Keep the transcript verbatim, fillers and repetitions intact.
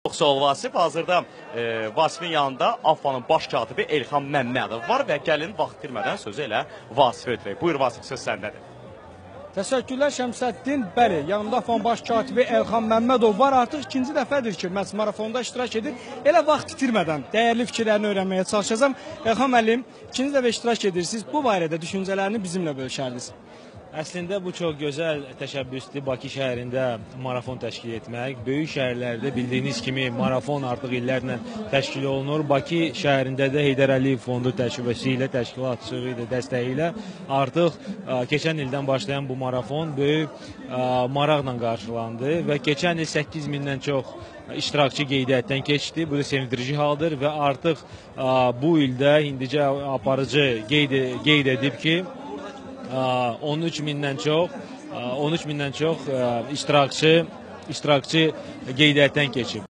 Çox sağ ol Vasif. Hazırda e, Vasifin yanında AFFA'nın baş katibi Elxan Məmmədov var və gəlin vaxt itirmədən sözü elə Vasifə ötürək. Buyur Vasif, söz səndədir. Təşəkkürlər Şəmsəddin. Bəli, yanımda AFFA'nın baş katibi Elxan Məmmədov var. Artıq ikinci dəfədir ki, məhz marafonda iştirak edir. Elə vaxt itirmədən dəyərli fikirlərini öyrənməyə çalışacağım. Elxan müəllim, ikinci dəfə iştirak edirsiniz. Bu barədə düşüncələrini bizimlə bölüşərdiniz. Əslində bu çox gözəl təşəbbüsdür Bakı şəhərində marafon təşkil etmək. Böyük şəhərlərdə bildiyiniz kimi marafon artıq illərlə təşkil olunur. Bakı şəhərində də Heydər Əliyev Fondu təcrübəsi ilə, təşkilatçısı ilə, dəstəyi ilə artıq ə, keçən ildən başlayan bu marafon böyük ə, maraqla qarşılandı və keçən il səkkiz mindən çox iştirakçı qeydiyyatdan keçdi. Bu da sevindirici haldır və artıq ə, bu ildə indicə aparıcı qeyd, qeyd edib ki, on üç mindən çox, on üç mindən çox iştirakçı, iştirakçı qeydiyyatdan keçib.